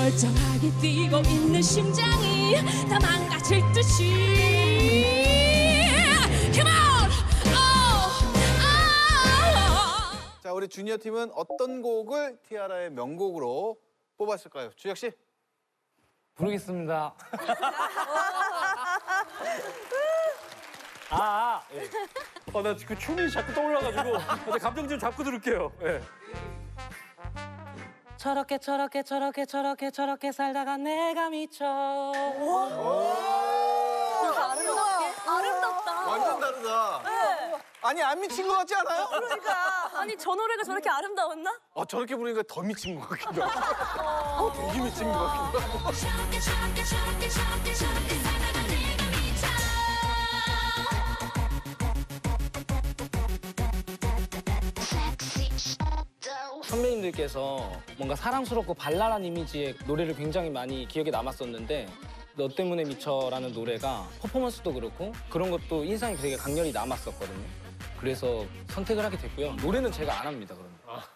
멀쩡하게 뛰고 있는 심장이 다 망가질 듯이 Come on! 자, 우리 주니어 팀은 어떤 곡을 티아라의 명곡으로 뽑았을까요? 주혁 씨? 부르겠습니다. 예. 나 그 춤이 자꾸 떠올라가지고 나 감정 좀 잡고 들을게요. 예. 저렇게 살다가 내가 미쳐. 아름답다. 완전 다르다. 네. 아니, 안 미친 것 같지 않아요? 그러니까. 아니, 저 노래가 저렇게 아름다웠나? 저렇게 부르니까 더 미친 것 같기도 하고. 되게 미친 것 같기도 하고. 선배님들께서 뭔가 사랑스럽고 발랄한 이미지의 노래를 굉장히 많이 기억에 남았었는데 너 때문에 미쳐라는 노래가 퍼포먼스도 그렇고 그런 것도 인상이 되게 강렬히 남았었거든요. 그래서 선택을 하게 됐고요. 노래는 제가 안 합니다, 그러면.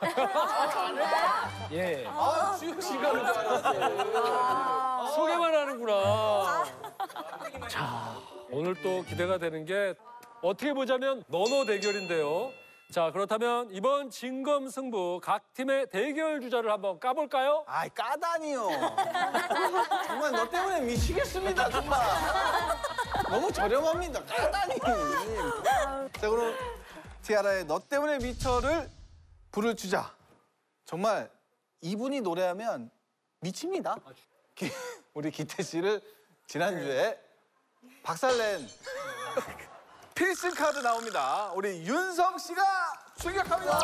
예. 주혁 씨가 그런 줄 알았어요. 소개만 하는구나. 자, 오늘 또 기대가 되는 게 어떻게 보자면 너너 대결인데요. 자, 그렇다면 이번 진검승부 각 팀의 대결 주자를 한번 까볼까요? 아이, 까다니요. 정말 너 때문에 미치겠습니다, 정말. 너무 저렴합니다, 까다니. 자, 그럼 티아라의 너 때문에 미쳐를 부를 주자. 정말 이분이 노래하면 미칩니다. 우리 기태 씨를 지난주에 박살낸 필승 카드 나옵니다. 우리 윤성 씨가 출격합니다.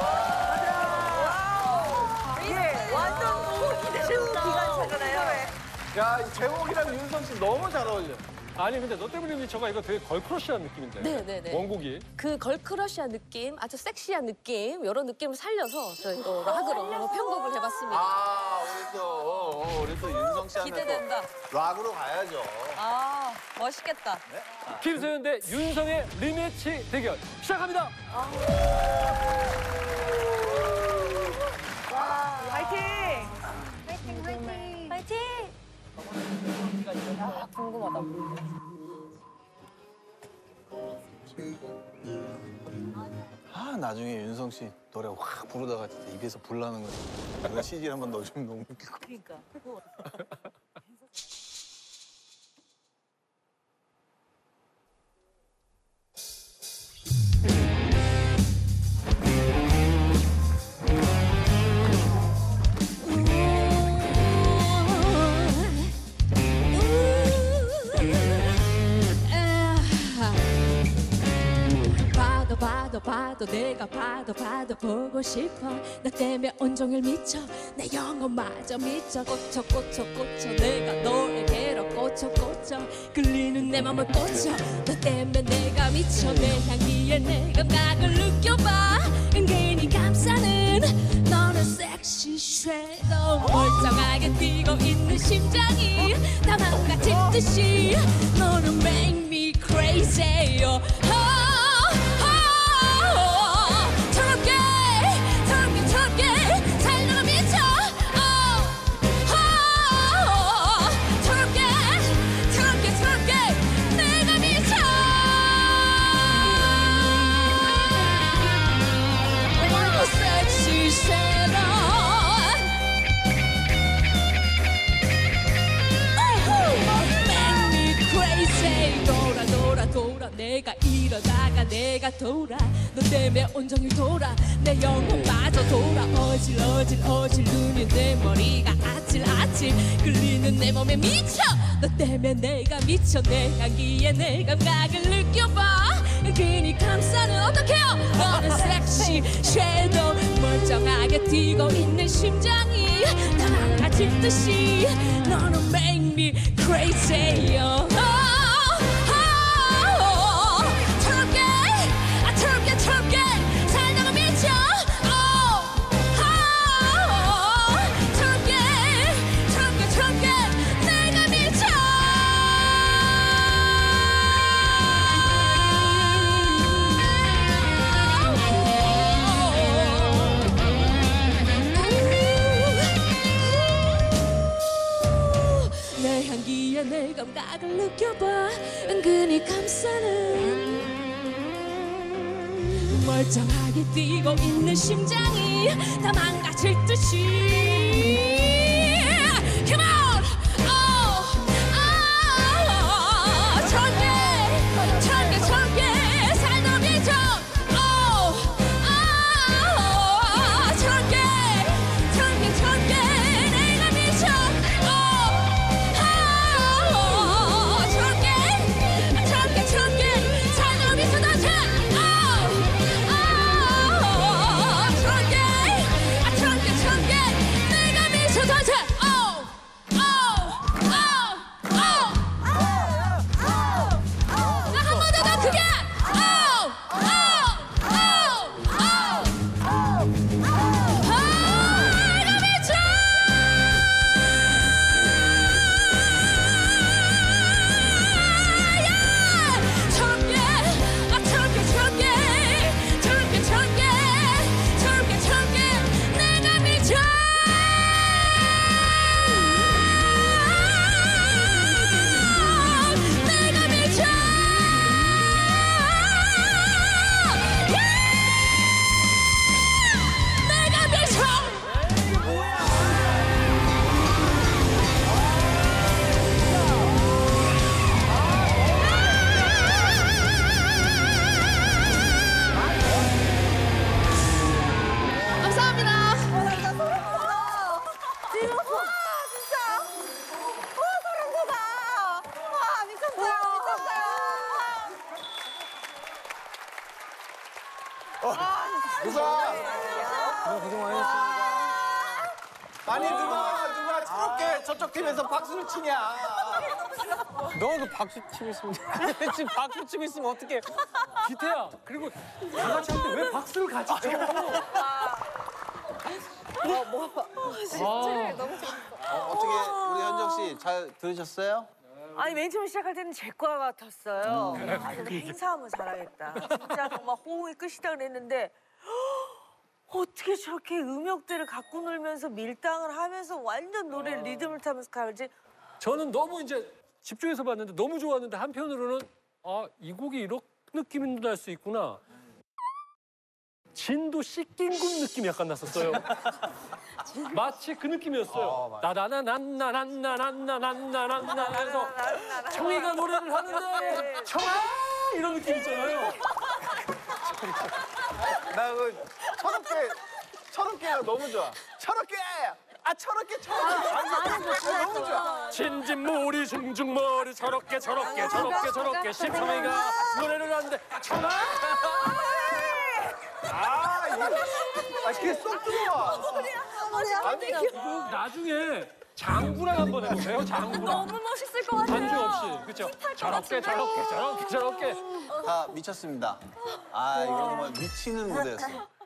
이게 완전 기대되는 기관차잖아요. 야, 이 제목이랑 윤성 씨 너무 잘 어울려. 아니 근데 너 때문에 미쳐가 이거 되게 걸크러쉬한 느낌인데. 네네네. 원곡이. 그 걸크러쉬한 느낌, 아주 섹시한 느낌, 이런 느낌을 살려서 저희 또 락으로 한번 편곡을 해봤습니다. 우리 또 윤성 씨 하면 기대된다. 또 락으로 가야죠. 아, 멋있겠다. 김소연 대 윤성의 리매치 대결 시작합니다. 화이팅! 화이팅! 아, 궁금하다. 나중에 윤성 씨 노래 확 부르다가 진짜 입에서 불 나는 거지. 내가 CG 한번 넣어주면 너무 웃길 것 같아. 그러니까. 봐도 내가 봐도 보고 싶어. 나 때문에 온종일 미쳐. 내 영혼마저 미쳐. 꽂혀 내가 너에게로 꽂혀 끌리는 내 맘을 꽂혀. 너 때문에 내가 미쳐. 내 향기에 내 감각을 느껴봐. 은근히 감싸는 너는 섹시 섀도우. 멀쩡하게 뛰고 있는 심장이 다 망가질 듯이 너는 make me crazy. 살려고 미쳐. 저렇게 내가 미쳐. 섹시 섀도우. Make me crazy. 돌아 내가 이러다가 내가 돌아. 너 때문에 온종일 돌아. 내 영혼마저 돌아. 어질 눈이 내 머리가 아찔 끌리는 내 몸에 미쳐. 너 때문에 내가 미쳐. 내 향기에 내 감각을 느껴봐. 은근히 감싸는 어떡해요. 너는 섹시 섀도우. 멀쩡하게 뛰고 있는 심장이 다 망가질 듯이 너는 make me crazy. 저렇게 살다가 미쳐. 저렇게 내가 미쳐. 그래 내 감각을 느껴봐 은근히 감싸는 멀쩡하게 뛰고 있는 심장이 다 망가질 듯이 Come on! 천개 살더미죠 천개 내가 미쳐 천개 살더미쳐 다시 천개 내가 미쳐 다시 누가? 아니 누가 저렇게 저쪽 팀에서 박수를 치냐? 너도 박수 치고 있으면 지금 박수 치고 있으면 어떡해? 기태야, 그리고 다 같이 할 때 왜 박수를 같이 쳐? 어떻게 우리 현정 씨 잘 들으셨어요? 아니 맨 처음 시작할 때는 제 과 같았어요. 아, 근데 행사하면 잘하겠다. 진짜 정말 호응이 끝이다 그랬는데 어떻게 저렇게 음역대를 갖고 놀면서 밀당을 하면서 완전 노래 리듬을 타면서 가지? 저는 너무 이제 집중해서 봤는데 너무 좋았는데 한편으로는 이 곡이 이런 느낌이 날 수 있구나. 진도 씻긴 군 느낌이 약간 났었어요. 마치 그 느낌이었어요. 나나나나나나나나나나나나 해서 청이가 노래를 하는데 청아 이런 느낌 있잖아요. 나 그 철없게가 너무 좋아. 철없게! 철없게! 너무 좋아. 진진머리 중중머리 저렇게 심청이가 노래를 하는데 청아 그게 쏙 들어와. 이거 나중에 장구랑 한번 해보세요. 장구랑. 너무 멋있을 것 같아요. 반주 없이, 그렇죠? 저렇게. 다 미쳤습니다. 이거 정말 미치는 무대였어.